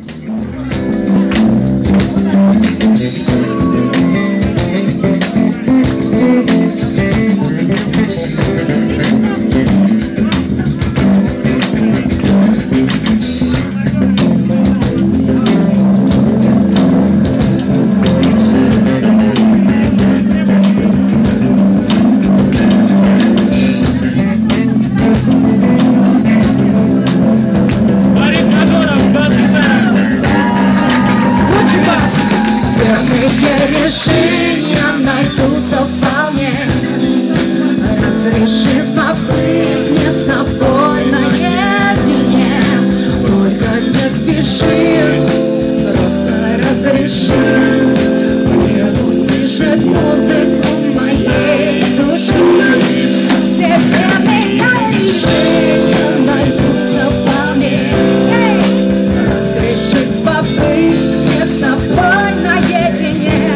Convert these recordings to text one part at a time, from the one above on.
Решения найдутся вполне. Разреши побыть мне с собой наедине. Только не спеши, просто разреши мне услышать музыку моей души. Все верные решения найдутся вполне. Разреши побыть мне с собой наедине.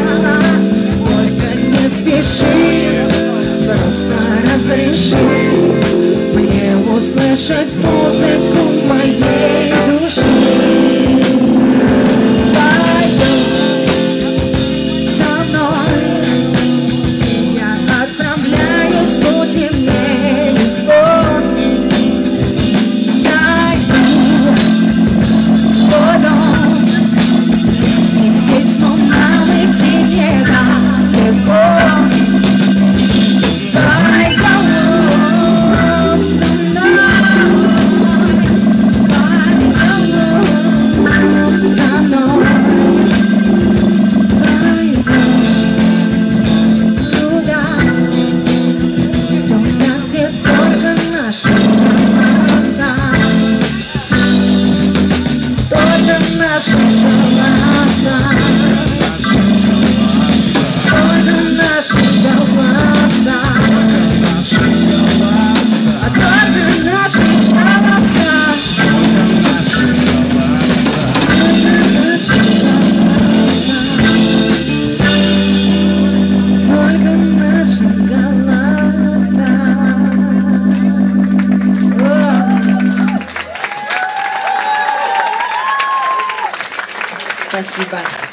Просто разреши мне услышать музыку моей души. Пойдем со мной, я отправляюсь в путь, и мне легко. Найду свой дом, и здесь снова нам идти не далеко. Спасибо.